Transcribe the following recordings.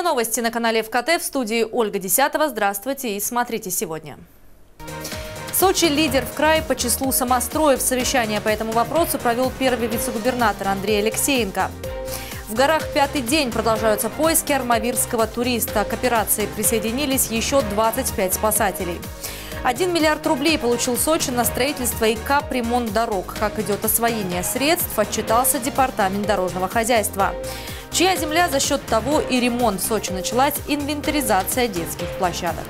новости на канале ФКТ, в студии Ольга Десятова. Здравствуйте и смотрите сегодня. Сочи – лидер в крае по числу самостроев. Совещание по этому вопросу провел первый вице-губернатор Андрей Алексеенко. В горах пятый день продолжаются поиски армавирского туриста. К операции присоединились еще 25 спасателей. 1 миллиард рублей получил Сочи на строительство и капремонт дорог. Как идет освоение средств, отчитался Департамент дорожного хозяйства. Чья земля, за счет того и ремонт в Сочи началась инвентаризация детских площадок.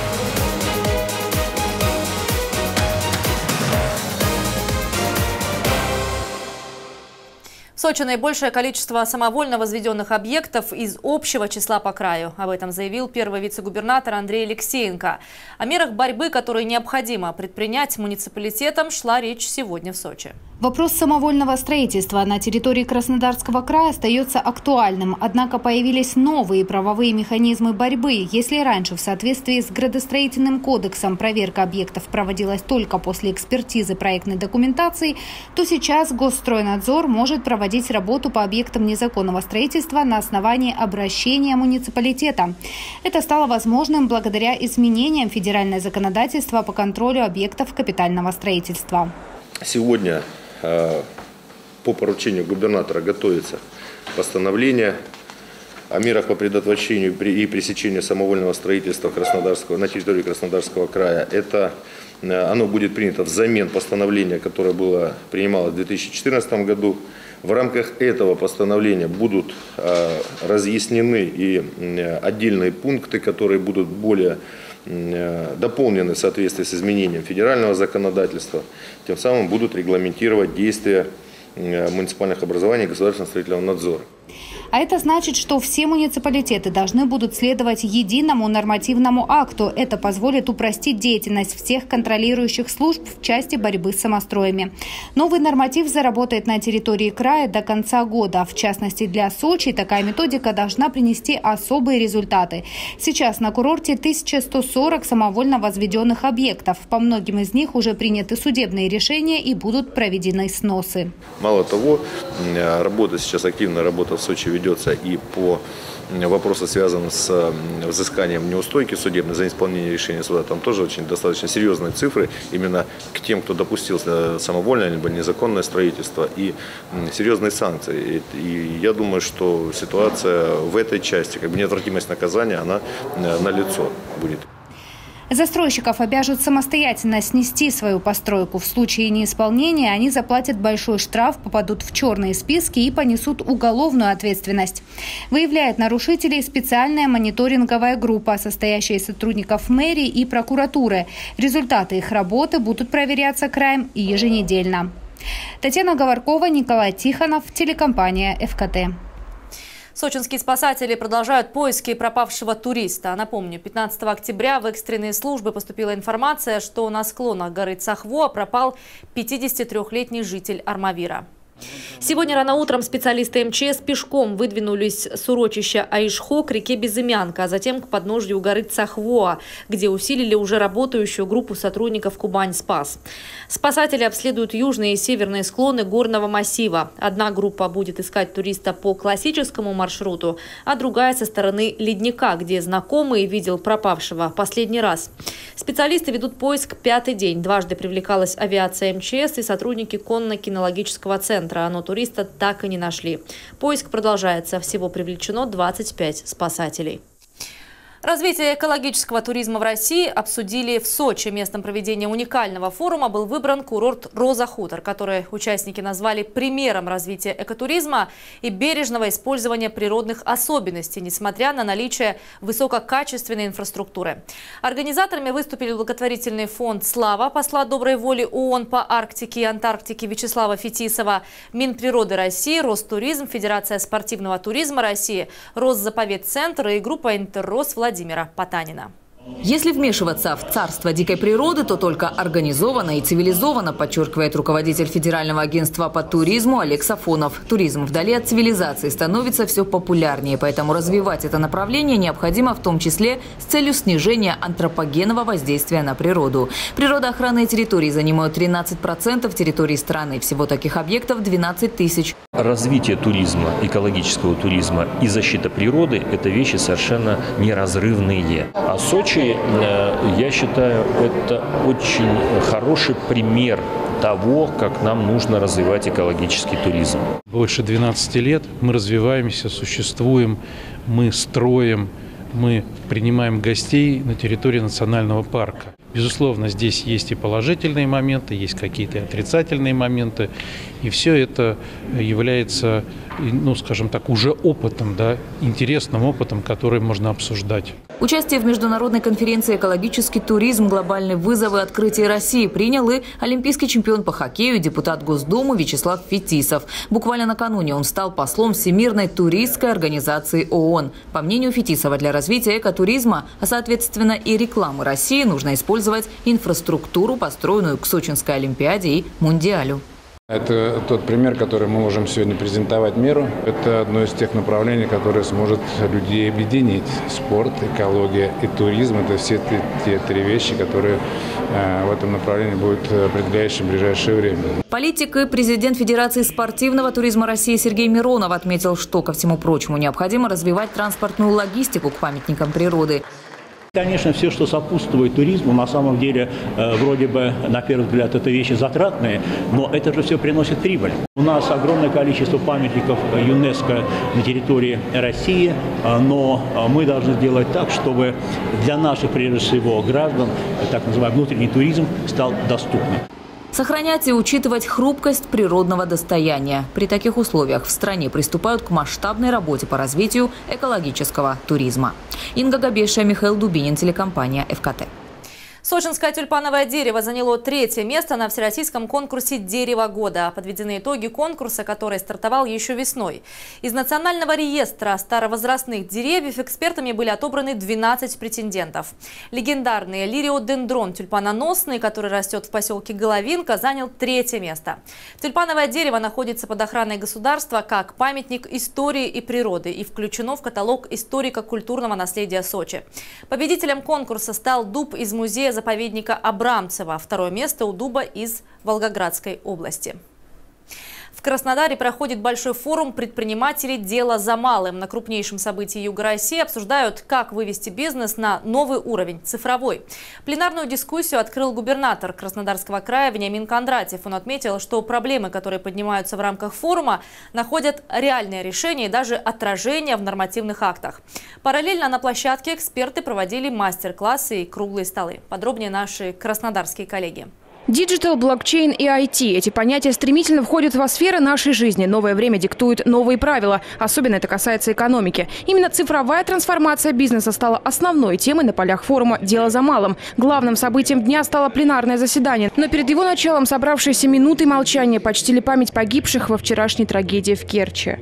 В Сочи наибольшее количество самовольно возведенных объектов из общего числа по краю. Об этом заявил первый вице-губернатор Андрей Алексеенко. О мерах борьбы, которые необходимо предпринять муниципалитетам, шла речь сегодня в Сочи. Вопрос самовольного строительства на территории Краснодарского края остается актуальным. Однако появились новые правовые механизмы борьбы. Если раньше в соответствии с градостроительным кодексом проверка объектов проводилась только после экспертизы проектной документации, то сейчас Госстройнадзор может проводить работу по объектам незаконного строительства на основании обращения муниципалитета. Это стало возможным благодаря изменениям федерального законодательства по контролю объектов капитального строительства. Сегодня по поручению губернатора готовится постановление о мерах по предотвращению и пресечению самовольного строительства на территории Краснодарского края. Оно будет принято взамен постановления, которое было принималось в 2014 году. В рамках этого постановления будут разъяснены и отдельные пункты, которые будут более дополнены в соответствии с изменением федерального законодательства. Тем самым будут регламентировать действия муниципальных образований государственного строительного надзора. А это значит, что все муниципалитеты должны будут следовать единому нормативному акту. Это позволит упростить деятельность всех контролирующих служб в части борьбы с самостроями. Новый норматив заработает на территории края до конца года. В частности, для Сочи такая методика должна принести особые результаты. Сейчас на курорте 1140 самовольно возведенных объектов. По многим из них уже приняты судебные решения и будут проведены сносы. Мало того, активная работа в Сочи ведется и по вопросу, связанным с взысканием неустойки судебной за неисполнение решения суда. Там тоже достаточно серьезные цифры именно к тем, кто допустил самовольное либо незаконное строительство, и серьезные санкции. И я думаю, что ситуация в этой части, неотвратимость наказания, она налицо будет. Застройщиков обяжут самостоятельно снести свою постройку. В случае неисполнения они заплатят большой штраф, попадут в черные списки и понесут уголовную ответственность. Выявляет нарушителей специальная мониторинговая группа, состоящая из сотрудников мэрии и прокуратуры. Результаты их работы будут проверяться краем и еженедельно. Татьяна Говоркова, Николай Тихонов, телекомпания ФКТ. Сочинские спасатели продолжают поиски пропавшего туриста. Напомню, 15 октября в экстренные службы поступила информация, что на склонах горы Цахво пропал 53-летний житель Армавира. Сегодня рано утром специалисты МЧС пешком выдвинулись с урочища Аишхо к реке Безымянка, а затем к подножью горы Цахво, где усилили уже работающую группу сотрудников «Кубань-Спас». Спасатели обследуют южные и северные склоны горного массива. Одна группа будет искать туриста по классическому маршруту, а другая со стороны ледника, где знакомый видел пропавшего последний раз. Специалисты ведут поиск пятый день. Дважды привлекалась авиация МЧС и сотрудники конно-кинологического центра. Но туриста так и не нашли. Поиск продолжается. Всего привлечено 25 спасателей. Развитие экологического туризма в России обсудили в Сочи. Местом проведения уникального форума был выбран курорт «Роза-Хутор», который участники назвали примером развития экотуризма и бережного использования природных особенностей, несмотря на наличие высококачественной инфраструктуры. Организаторами выступили благотворительный фонд «Слава» посла доброй воли ООН по Арктике и Антарктике Вячеслава Фетисова, Минприроды России, Ростуризм, Федерация спортивного туризма России, Росзаповедцентр и группа «Интеррос» Владимира Потанина. Если вмешиваться в царство дикой природы, то только организованно и цивилизованно, подчеркивает руководитель Федерального агентства по туризму Олег Сафонов. Туризм вдали от цивилизации становится все популярнее, поэтому развивать это направление необходимо в том числе с целью снижения антропогенного воздействия на природу. Природоохранные территории занимают 13% территории страны. Всего таких объектов 12 тысяч. Развитие туризма, экологического туризма и защита природы – это вещи совершенно неразрывные. А Сочи, я считаю, это очень хороший пример того, как нам нужно развивать экологический туризм. Больше 12 лет мы развиваемся, существуем, мы строим, мы принимаем гостей на территории национального парка. Безусловно, здесь есть и положительные моменты, есть какие-то отрицательные моменты. И все это является, ну, скажем так, уже опытом, да, интересным опытом, который можно обсуждать. Участие в международной конференции «Экологический туризм. Глобальные вызовы. Открытие России» принял и олимпийский чемпион по хоккею, депутат Госдумы Вячеслав Фетисов. Буквально накануне он стал послом Всемирной туристской организации ООН. По мнению Фетисова, для развития экотуризма, а соответственно и рекламы России, нужно использовать инфраструктуру, построенную к Сочинской Олимпиаде и Мундиалю. Это тот пример, который мы можем сегодня презентовать миру. Это одно из тех направлений, которое сможет людей объединить. Спорт, экология и туризм – это все те три вещи, которые в этом направлении будут определяющими в ближайшее время. Политик и президент Федерации спортивного туризма России Сергей Миронов отметил, что, ко всему прочему, необходимо развивать транспортную логистику к памятникам природы. Конечно, все, что сопутствует туризму, на самом деле, вроде бы, на первый взгляд, это вещи затратные, но это же все приносит прибыль. У нас огромное количество памятников ЮНЕСКО на территории России, но мы должны сделать так, чтобы для наших, прежде всего, граждан, так называемый внутренний туризм стал доступным. Сохранять и учитывать хрупкость природного достояния. При таких условиях в стране приступают к масштабной работе по развитию экологического туризма. Инга Габеша, Михаил Дубинин, телекомпания ФКТ. Сочинское тюльпановое дерево заняло 3-е место на всероссийском конкурсе «Дерево года». Подведены итоги конкурса, который стартовал еще весной. Из национального реестра старовозрастных деревьев экспертами были отобраны 12 претендентов. Легендарный лириодендрон тюльпаноносный, который растет в поселке Головинка, занял 3-е место. Тюльпановое дерево находится под охраной государства как памятник истории и природы и включено в каталог историко-культурного наследия Сочи. Победителем конкурса стал дуб из музея-заповедника Абрамцева. 2-е место у дуба из Волгоградской области. В Краснодаре проходит большой форум предпринимателей «Дело за малым». На крупнейшем событии Юга России обсуждают, как вывести бизнес на новый уровень – цифровой. Пленарную дискуссию открыл губернатор Краснодарского края Вениамин Кондратьев. Он отметил, что проблемы, которые поднимаются в рамках форума, находят реальное решение и даже отражение в нормативных актах. Параллельно на площадке эксперты проводили мастер-классы и круглые столы. Подробнее наши краснодарские коллеги. Диджитал, блокчейн и IT – эти понятия стремительно входят в сферы нашей жизни. Новое время диктует новые правила. Особенно это касается экономики. Именно цифровая трансформация бизнеса стала основной темой на полях форума «Дело за малым». Главным событием дня стало пленарное заседание. Но перед его началом собравшиеся минутой молчания почтили память погибших во вчерашней трагедии в Керчи.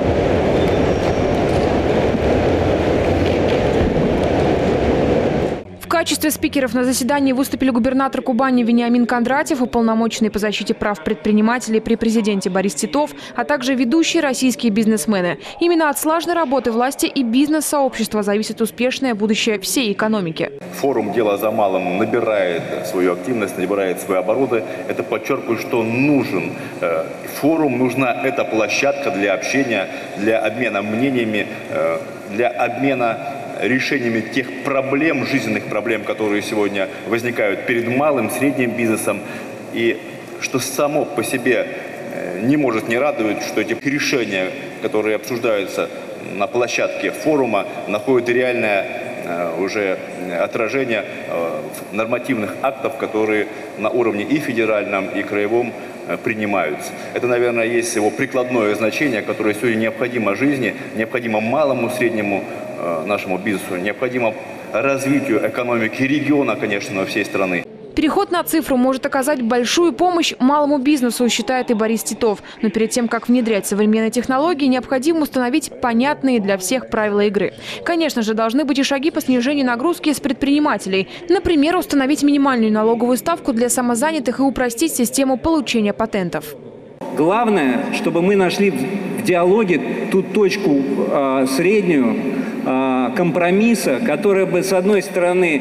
В качестве спикеров на заседании выступили губернатор Кубани Вениамин Кондратьев, уполномоченный по защите прав предпринимателей при президенте Борис Титов, а также ведущие российские бизнесмены. Именно от слаженной работы власти и бизнес-сообщества зависит успешное будущее всей экономики. Форум «Дело за малым» набирает свою активность, набирает свои обороты. Это подчеркивает, что нужен форум, нужна эта площадка для общения, для обмена мнениями, для обмена решениями тех проблем, жизненных проблем, которые сегодня возникают перед малым, средним бизнесом. И что само по себе не может не радовать, что эти решения, которые обсуждаются на площадке форума, находят реальное уже отражение нормативных актов, которые на уровне и федеральном, и краевом принимаются. Это, наверное, есть его прикладное значение, которое сегодня необходимо жизни, необходимо малому, среднему нашему бизнесу, необходимо развитию экономики региона, конечно, всей страны. Переход на цифру может оказать большую помощь малому бизнесу, считает и Борис Титов. Но перед тем, как внедрять современные технологии, необходимо установить понятные для всех правила игры. Конечно же, должны быть и шаги по снижению нагрузки с предпринимателей. Например, установить минимальную налоговую ставку для самозанятых и упростить систему получения патентов. Главное, чтобы мы нашли в диалоге ту точку среднюю компромисса, которая бы, с одной стороны,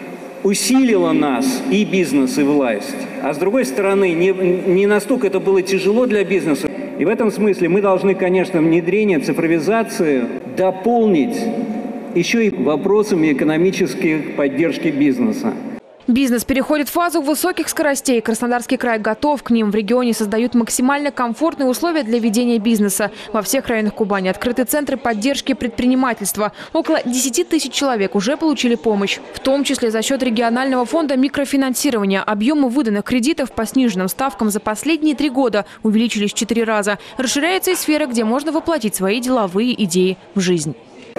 усилила нас, и бизнес, и власть, а с другой стороны, не настолько это было тяжело для бизнеса. И в этом смысле мы должны, конечно, внедрение цифровизации дополнить еще и вопросами экономической поддержки бизнеса. Бизнес переходит в фазу высоких скоростей. Краснодарский край готов к ним. В регионе создают максимально комфортные условия для ведения бизнеса. Во всех районах Кубани открыты центры поддержки предпринимательства. Около 10 тысяч человек уже получили помощь. В том числе за счет регионального фонда микрофинансирования. Объемы выданных кредитов по сниженным ставкам за последние 3 года увеличились в 4 раза. Расширяется и сфера, где можно воплотить свои деловые идеи в жизнь.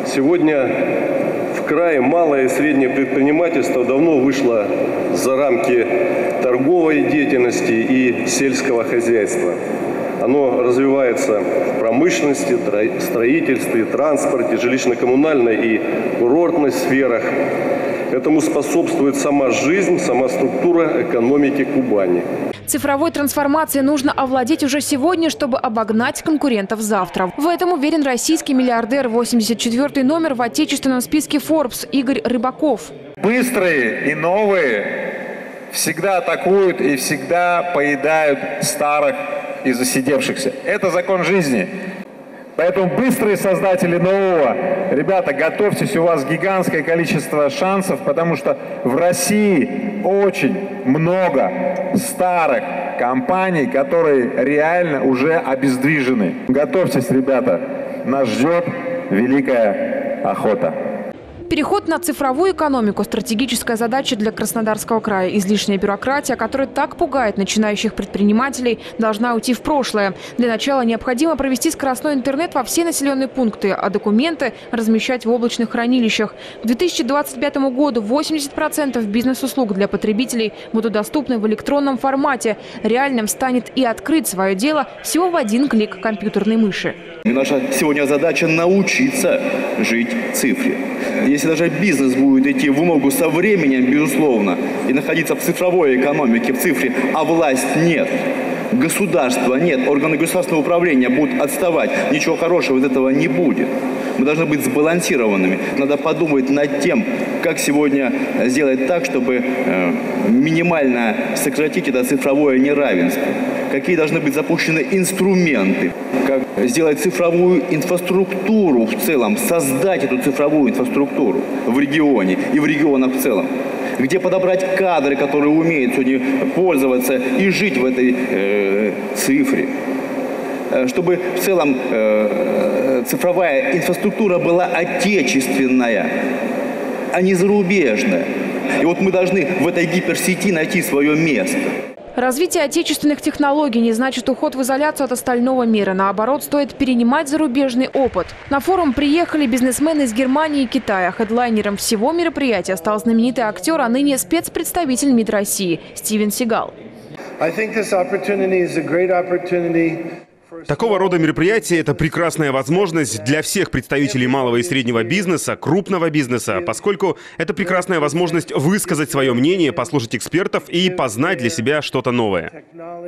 Сегодня в крае малое и среднее предпринимательство давно вышло за рамки торговой деятельности и сельского хозяйства. Оно развивается в промышленности, строительстве, транспорте, жилищно-коммунальной и курортной сферах. Этому способствует сама жизнь, сама структура экономики Кубани. Цифровой трансформацией нужно овладеть уже сегодня, чтобы обогнать конкурентов завтра. В этом уверен российский миллиардер, 84-й номер в отечественном списке Forbes Игорь Рыбаков. Быстрые и новые всегда атакуют и всегда поедают старых и засидевшихся. Это закон жизни. Поэтому быстрые создатели нового, ребята, готовьтесь, у вас гигантское количество шансов, потому что в России очень много старых компаний, которые реально уже обездвижены. Готовьтесь, ребята, нас ждет великая охота. Переход на цифровую экономику – стратегическая задача для Краснодарского края. Излишняя бюрократия, которая так пугает начинающих предпринимателей, должна уйти в прошлое. Для начала необходимо провести скоростной интернет во все населенные пункты, а документы размещать в облачных хранилищах. К 2025 году 80% бизнес-услуг для потребителей будут доступны в электронном формате. Реальным станет и открыть свое дело всего в 1 клик компьютерной мыши. И наша сегодня задача научиться жить в цифре. Если даже бизнес будет идти в ногу со временем, безусловно, и находиться в цифровой экономике, в цифре, а власть нет, государства нет, органы государственного управления будут отставать, ничего хорошего из этого не будет. Мы должны быть сбалансированными. Надо подумать над тем, как сегодня сделать так, чтобы минимально сократить это цифровое неравенство. Какие должны быть запущены инструменты, как сделать цифровую инфраструктуру в целом, создать эту цифровую инфраструктуру в регионе и в регионах в целом. Где подобрать кадры, которые умеют сегодня пользоваться и жить в этой цифре. Чтобы в целом цифровая инфраструктура была отечественная, а не зарубежная. И вот мы должны в этой гиперсети найти свое место. Развитие отечественных технологий не значит уход в изоляцию от остального мира. Наоборот, стоит перенимать зарубежный опыт. На форум приехали бизнесмены из Германии и Китая. Хедлайнером всего мероприятия стал знаменитый актер, а ныне спецпредставитель МИД России Стивен Сигал. Такого рода мероприятия – это прекрасная возможность для всех представителей малого и среднего бизнеса, крупного бизнеса, поскольку это прекрасная возможность высказать свое мнение, послушать экспертов и познать для себя что-то новое.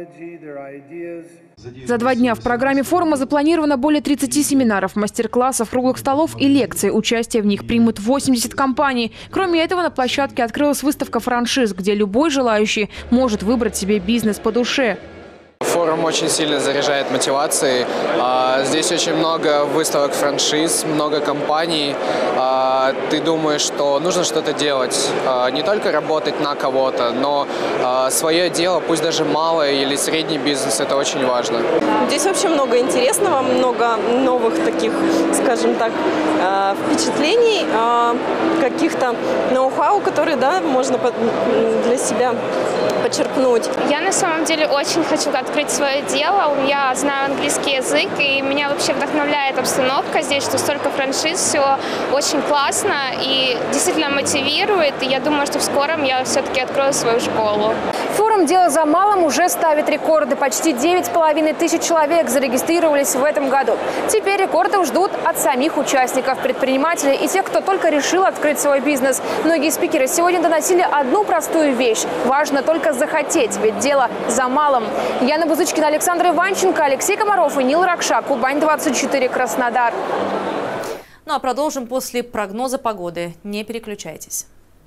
За 2 дня в программе форума запланировано более 30 семинаров, мастер-классов, круглых столов и лекций. Участие в них примут 80 компаний. Кроме этого, на площадке открылась выставка франшиз, где любой желающий может выбрать себе бизнес по душе. Форум очень сильно заряжает мотивацией. Здесь очень много выставок франшиз, много компаний. Ты думаешь, что нужно что-то делать, не только работать на кого-то, но свое дело, пусть даже малое или средний бизнес, это очень важно. Здесь вообще много интересного, много новых таких, скажем так, впечатлений, каких-то ноу-хау, которые, да, можно для себя подчеркнуть? Я на самом деле очень хочу открыть свое дело. Я знаю английский язык, и меня вообще вдохновляет обстановка здесь, что столько франшиз, все очень классно и действительно мотивирует. И я думаю, что в скором я все-таки открою свою школу. Форум «Дело за малым» уже ставит рекорды. Почти 9,5 тысяч человек зарегистрировались в этом году. Теперь рекорды ждут от самих участников, предпринимателей и тех, кто только решил открыть свой бизнес. Многие спикеры сегодня доносили одну простую вещь. Важно только захотеть, ведь дело за малым. Яна Бузычкина, Александр Иванченко, Алексей Комаров и Нил Ракша. Кубань-24, Краснодар. Ну а продолжим после прогноза погоды. Не переключайтесь.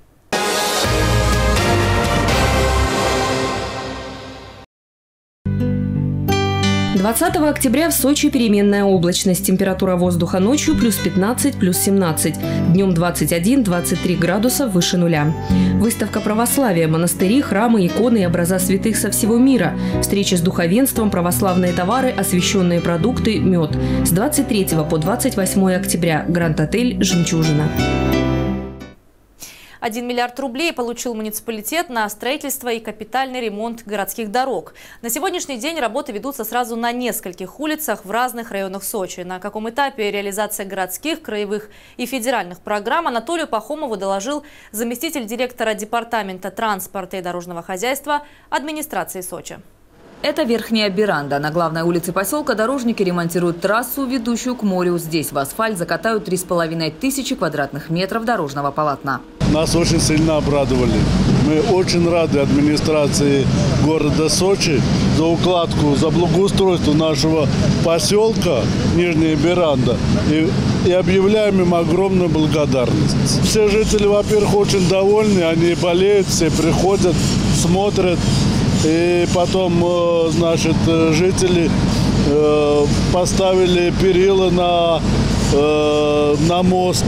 20 октября в Сочи переменная облачность. Температура воздуха ночью плюс 15, плюс 17. Днем 21-23 градуса выше нуля. Выставка православия, монастыри, храмы, иконы и образа святых со всего мира. Встречи с духовенством, православные товары, освященные продукты, мед. С 23 по 28 октября. Гранд-отель «Жемчужина». 1 миллиард рублей получил муниципалитет на строительство и капитальный ремонт городских дорог. На сегодняшний день работы ведутся сразу на нескольких улицах в разных районах Сочи. На каком этапе реализация городских, краевых и федеральных программ Анатолию Пахомову доложил заместитель директора Департамента транспорта и дорожного хозяйства администрации Сочи. Это Верхняя Беранда. На главной улице поселка дорожники ремонтируют трассу, ведущую к морю. Здесь в асфальт закатают 3500 квадратных метров дорожного полотна. Нас очень сильно обрадовали. Мы очень рады администрации города Сочи за укладку, за благоустройство нашего поселка Нижняя Беранда. И объявляем им огромную благодарность. Все жители, во-первых, очень довольны, они болеют, все приходят, смотрят. И потом, значит, жители поставили перила на мост,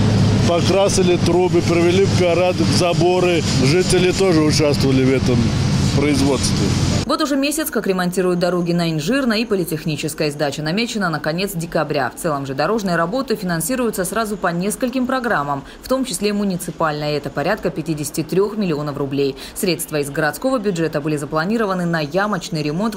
покрасили трубы, провели в порядок заборы. Жители тоже участвовали в этом производстве. Вот уже месяц, как ремонтируют дороги на Инжирной и Политехнической. Сдача намечена на конец декабря. В целом же дорожные работы финансируются сразу по нескольким программам, в том числе муниципальная. Это порядка 53 миллионов рублей. Средства из городского бюджета были запланированы на ямочный ремонт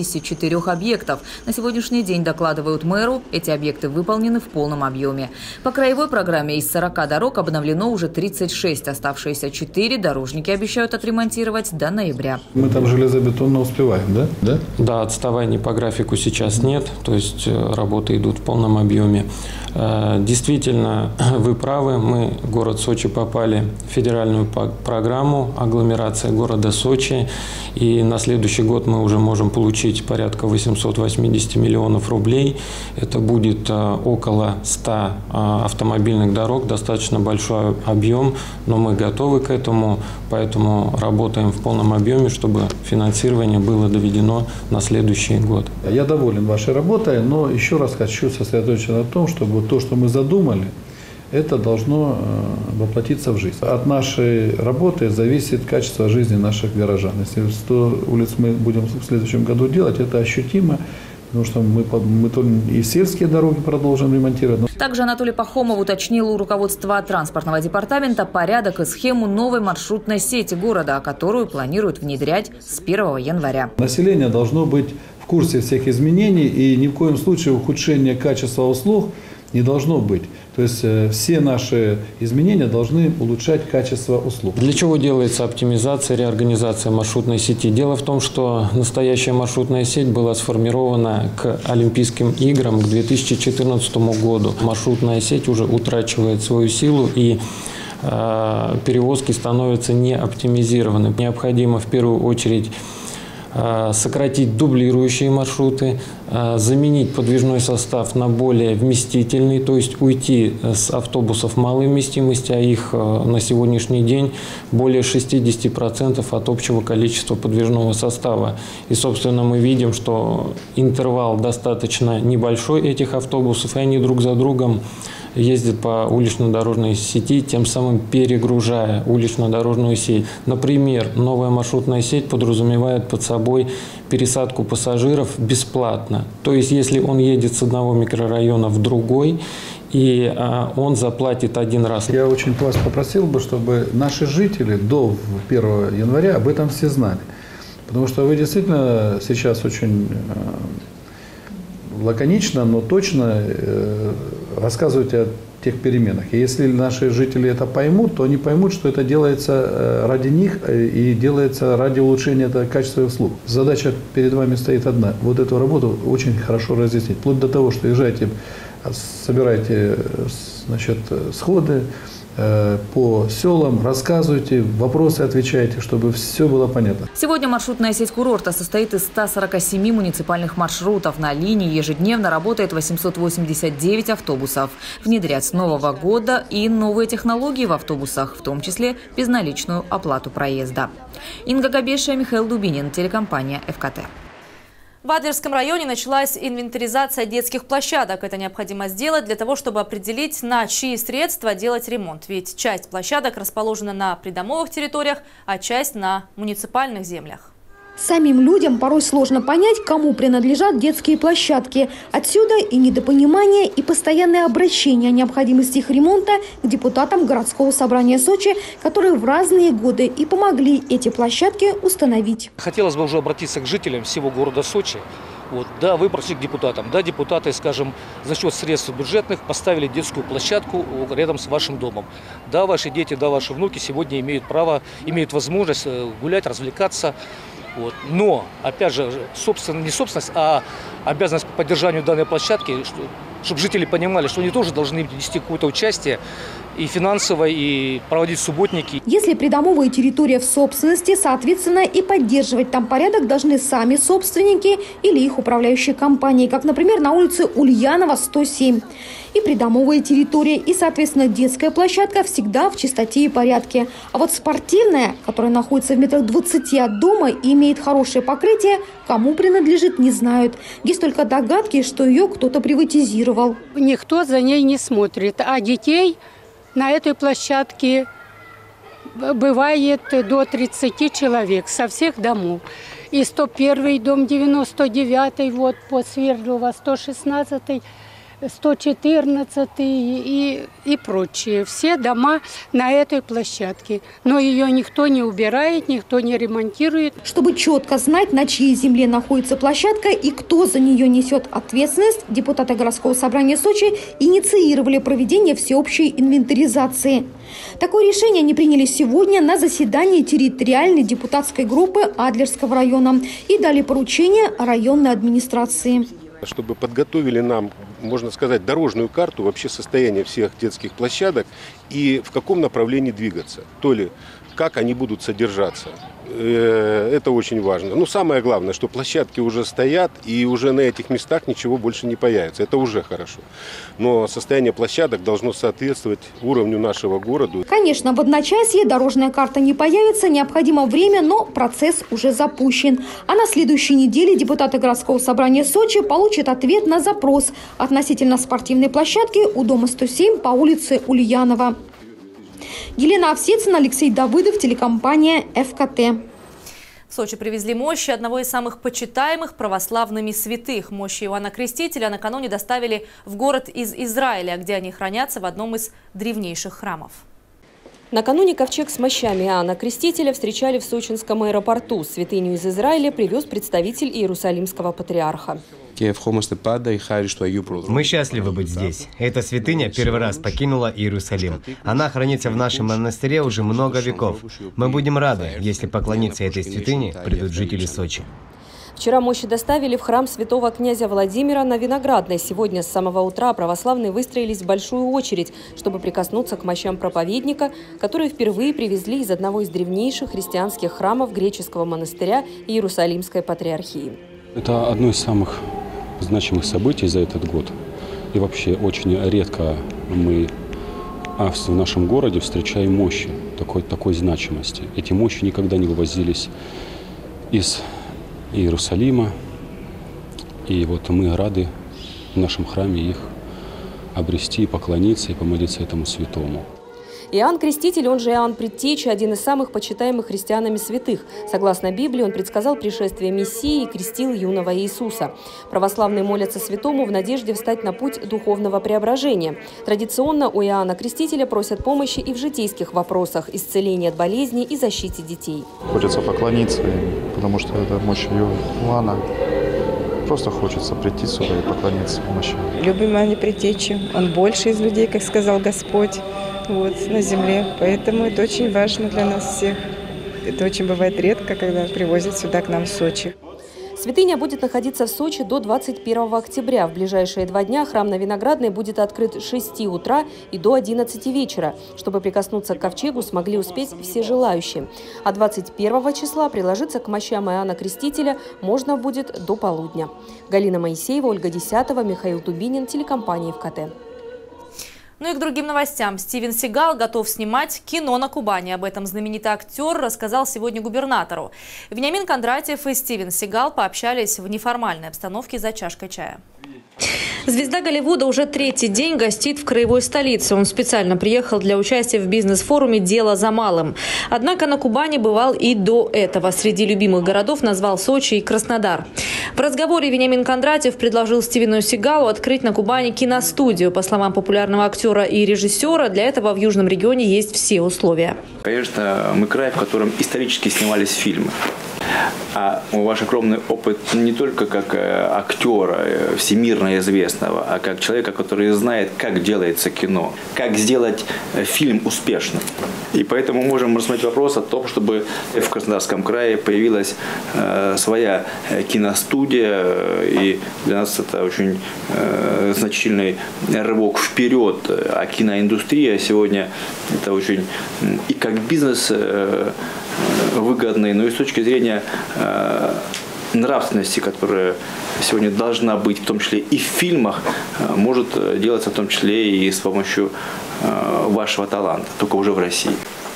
84 объектов. На сегодняшний день, докладывают мэру, эти объекты выполнены в полном объеме. По краевой программе из 40 дорог обновлено уже 36. Оставшиеся 4 дорожники обещают отремонтировать до ноября. Мы там железобетонно успеваем, да? Да, отставаний по графику сейчас нет, то есть работы идут в полном объеме. Действительно, вы правы, мы, город Сочи, попали в федеральную программу агломерация города Сочи, и на следующий год мы уже можем получить порядка 880 миллионов рублей. Это будет около 100 автомобильных дорог, достаточно большой объем, но мы готовы к этому, поэтому работаем в полном объеме, чтобы финансирование было доведено на следующий год. Я доволен вашей работой, но еще раз хочу сосредоточиться на том, чтобы то, что мы задумали, это должно воплотиться в жизнь. От нашей работы зависит качество жизни наших горожан. Если 100 улиц мы будем в следующем году делать, это ощутимо. Потому что мы и сельские дороги продолжим ремонтировать. Также Анатолий Пахомов уточнил у руководства транспортного департамента порядок и схему новой маршрутной сети города, которую планируют внедрять с 1 января. Население должно быть в курсе всех изменений, и ни в коем случае ухудшения качества услуг не должно быть. То есть все наши изменения должны улучшать качество услуг. Для чего делается оптимизация, реорганизация маршрутной сети? Дело в том, что настоящая маршрутная сеть была сформирована к Олимпийским играм к 2014 году. Маршрутная сеть уже утрачивает свою силу, и перевозки становятся не оптимизированы. Необходимо в первую очередь сократить дублирующие маршруты, заменить подвижной состав на более вместительный, то есть уйти с автобусов малой вместимости, а их на сегодняшний день более 60% от общего количества подвижного состава. И, собственно, мы видим, что интервал достаточно небольшой этих автобусов, и они друг за другом ездят по улично-дорожной сети, тем самым перегружая улично-дорожную сеть. Например, новая маршрутная сеть подразумевает под собой пересадку пассажиров бесплатно. То есть, если он едет с одного микрорайона в другой, и он заплатит один раз. Я очень вас попросил бы, чтобы наши жители до 1 января об этом все знали. Потому что вы действительно сейчас очень лаконично, но точно рассказываете о тех переменах. И если наши жители это поймут, то они поймут, что это делается ради них и делается ради улучшения качества услуг. Задача перед вами стоит одна. Вот эту работу очень хорошо разъяснить. Вплоть до того, что езжайте, собирайте, значит, сходы по селам, рассказывайте, вопросы отвечайте, чтобы все было понятно. Сегодня маршрутная сеть курорта состоит из 147 муниципальных маршрутов. На линии ежедневно работает 889 автобусов. Внедрят с нового года и новые технологии в автобусах, в том числе безналичную оплату проезда. Инга Габешия, Михаил Дубинин, телекомпания ФКТ. В Адлерском районе началась инвентаризация детских площадок. Это необходимо сделать для того, чтобы определить, на чьи средства делать ремонт. Ведь часть площадок расположена на придомовых территориях, а часть на муниципальных землях. Самим людям порой сложно понять, кому принадлежат детские площадки. Отсюда и недопонимание, и постоянное обращение о необходимости их ремонта к депутатам городского собрания Сочи, которые в разные годы и помогли эти площадки установить. Хотелось бы уже обратиться к жителям всего города Сочи. Да, вы пришли к депутатам. Да, депутаты, скажем, за счет средств бюджетных поставили детскую площадку рядом с вашим домом. Да, ваши дети, да, ваши внуки сегодня имеют право, имеют возможность гулять, развлекаться. Но, опять же, не собственность, а обязанность по поддержанию данной площадки, чтобы жители понимали, что они тоже должны нести какое-то участие и финансовое, и проводить субботники. Если придомовая территория в собственности, соответственно, и поддерживать там порядок должны сами собственники или их управляющие компании, как, например, на улице Ульянова, 107. И придомовая территория, и, соответственно, детская площадка всегда в чистоте и порядке. А вот спортивная, которая находится в метрах 20 от дома и имеет хорошее покрытие, кому принадлежит, не знают. Есть только догадки, что ее кто-то приватизировал. Никто за ней не смотрит, а детей на этой площадке бывает до 30 человек со всех домов. И 101-й дом, 99-й, вот по Свердлова, 116-й, 114 и прочие. Все дома на этой площадке. Но ее никто не убирает, никто не ремонтирует. Чтобы четко знать, на чьей земле находится площадка и кто за нее несет ответственность, депутаты городского собрания Сочи инициировали проведение всеобщей инвентаризации. Такое решение они приняли сегодня на заседании территориальной депутатской группы Адлерского района и дали поручение районной администрации. Чтобы подготовили нам, можно сказать, дорожную карту вообще состояния всех детских площадок и в каком направлении двигаться, то ли как они будут содержаться. Это очень важно. Но самое главное, что площадки уже стоят, и уже на этих местах ничего больше не появится. Это уже хорошо. Но состояние площадок должно соответствовать уровню нашего города. Конечно, в одночасье дорожная карта не появится, необходимо время, но процесс уже запущен. А на следующей неделе депутаты городского собрания Сочи получат ответ на запрос относительно спортивной площадки у дома 107 по улице Ульянова. Елена Овсецина, Алексей Давыдов, телекомпания ФКТ. В Сочи привезли мощи одного из самых почитаемых православными святых. Мощи Иоанна Крестителя накануне доставили в город из Израиля, где они хранятся в одном из древнейших храмов. Накануне ковчег с мощами Иоанна Крестителя встречали в сочинском аэропорту. Святыню из Израиля привез представитель Иерусалимского патриарха. Мы счастливы быть здесь. Эта святыня первый раз покинула Иерусалим. Она хранится в нашем монастыре уже много веков. Мы будем рады, если поклониться этой святыне придут жители Сочи. Вчера мощи доставили в храм святого князя Владимира на Виноградной. Сегодня с самого утра православные выстроились в большую очередь, чтобы прикоснуться к мощам проповедника, которые впервые привезли из одного из древнейших христианских храмов греческого монастыря Иерусалимской патриархии. Это одно из самых значимых событий за этот год. И вообще очень редко мы в нашем городе встречаем мощи такой значимости. Эти мощи никогда не вывозились из Иерусалима. И вот мы рады в нашем храме их обрести, поклониться и помолиться этому святому. Иоанн Креститель, он же Иоанн Предтеча, один из самых почитаемых христианами святых. Согласно Библии, он предсказал пришествие Мессии и крестил юного Иисуса. Православные молятся святому в надежде встать на путь духовного преображения. Традиционно у Иоанна Крестителя просят помощи и в житейских вопросах, исцеления от болезней и защите детей. Хочется поклониться, потому что это мощь Иоанна. Просто хочется прийти сюда и поклониться мощи. Любим Иоанна Предтечи. Он больше из людей, как сказал Господь, на земле. Поэтому это очень важно для нас всех. Это очень бывает редко, когда привозят сюда к нам в Сочи. Святыня будет находиться в Сочи до 21 октября. В ближайшие 2 дня храм на Виноградной будет открыт с 6 утра и до 11 вечера. Чтобы прикоснуться к ковчегу, смогли успеть все желающие. А 21 числа приложиться к мощам Иоанна Крестителя можно будет до полудня. Галина Моисеева, Ольга Десятова, Михаил Дубинин, телекомпания ФКТ. Ну и к другим новостям. Стивен Сигал готов снимать кино на Кубани. Об этом знаменитый актер рассказал сегодня губернатору. Вениамин Кондратьев и Стивен Сигал пообщались в неформальной обстановке за чашкой чая. Звезда Голливуда уже 3-й день гостит в краевой столице. Он специально приехал для участия в бизнес-форуме «Дело за малым». Однако на Кубани бывал и до этого. Среди любимых городов назвал Сочи и Краснодар. В разговоре Вениамин Кондратьев предложил Стивену Сигалу открыть на Кубани киностудию. По словам популярного актера и режиссера, для этого в Южном регионе есть все условия. Конечно, мы край, в котором исторически снимались фильмы. А ваш огромный опыт не только как актера всемирно известного, а как человека, который знает, как делается кино, как сделать фильм успешным. И поэтому можем рассмотреть вопрос о том, чтобы в Краснодарском крае появилась своя киностудия. И для нас это очень значительный рывок вперед. А киноиндустрия сегодня это очень и как бизнес выгодный, но и с точки зрения нравственности, которая сегодня должна быть, в том числе и в фильмах, может делаться в том числе и с помощью вашего таланта, только уже в России.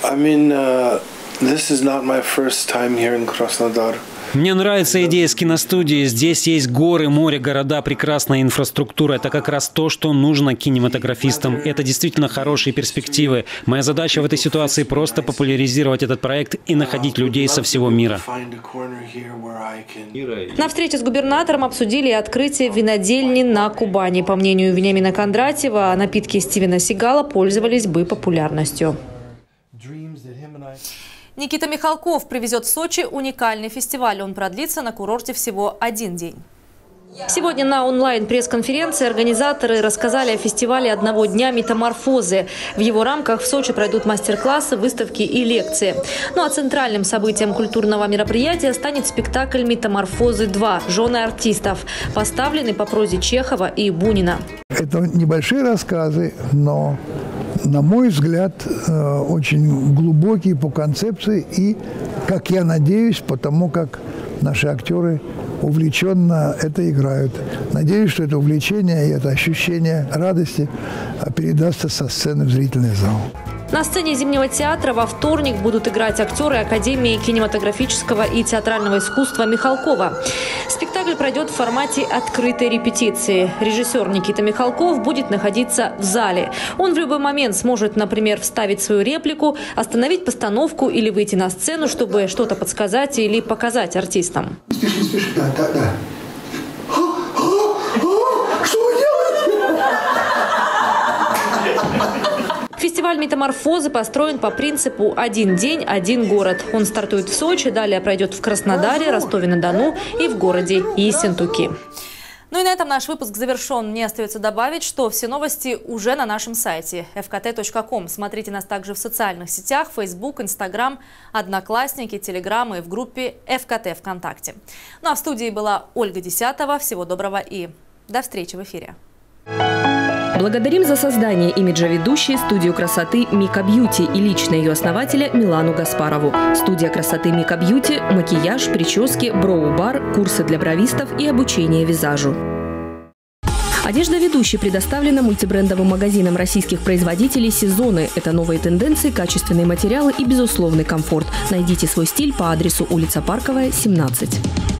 This is not my first time here in Krasnodar. Мне нравится идея с киностудией. Здесь есть горы, море, города, прекрасная инфраструктура. Это как раз то, что нужно кинематографистам. Это действительно хорошие перспективы. Моя задача в этой ситуации просто популяризировать этот проект и находить людей со всего мира. На встрече с губернатором обсудили открытие винодельни на Кубани. По мнению Вениамина Кондратьева, напитки Стивена Сигала пользовались бы популярностью. Никита Михалков привезет в Сочи уникальный фестиваль. Он продлится на курорте всего 1 день. Сегодня на онлайн-пресс-конференции организаторы рассказали о фестивале одного дня «Метаморфозы». В его рамках в Сочи пройдут мастер-классы, выставки и лекции. Ну а центральным событием культурного мероприятия станет спектакль «Метаморфозы-2. Жены артистов», поставленный по прозе Чехова и Бунина. Это небольшие рассказы, но, на мой взгляд, очень глубокие по концепции и, как я надеюсь, потому как наши актеры увлеченно это играют. Надеюсь, что это увлечение и это ощущение радости передастся со сцены в зрительный зал. На сцене Зимнего театра во вторник будут играть актеры Академии кинематографического и театрального искусства Михалкова. Спектакль пройдет в формате открытой репетиции. Режиссер Никита Михалков будет находиться в зале. Он в любой момент сможет, например, вставить свою реплику, остановить постановку или выйти на сцену, чтобы что-то подсказать или показать артистам. Спеши, спеши, да. Что вы делаете? Фестиваль «Метаморфозы» построен по принципу «Один день, один город». Он стартует в Сочи, далее пройдет в Краснодаре, Ростове-на-Дону и в городе Ессентуки. Ну и на этом наш выпуск завершен. Мне остается добавить, что все новости уже на нашем сайте fkt.com. Смотрите нас также в социальных сетях: Facebook, Instagram, Одноклассники, Telegram и в группе ФКТ ВКонтакте. Ну а в студии была Ольга Десятова. Всего доброго и до встречи в эфире. Благодарим за создание имиджа ведущей студию красоты Мика Бьюти и лично ее основателя Милану Гаспарову. Студия красоты Мика Бьюти, макияж, прически, броу-бар, курсы для бровистов и обучение визажу. Одежда ведущей предоставлена мультибрендовым магазином российских производителей «Сезоны». Это новые тенденции, качественные материалы и безусловный комфорт. Найдите свой стиль по адресу улица Парковая, 17.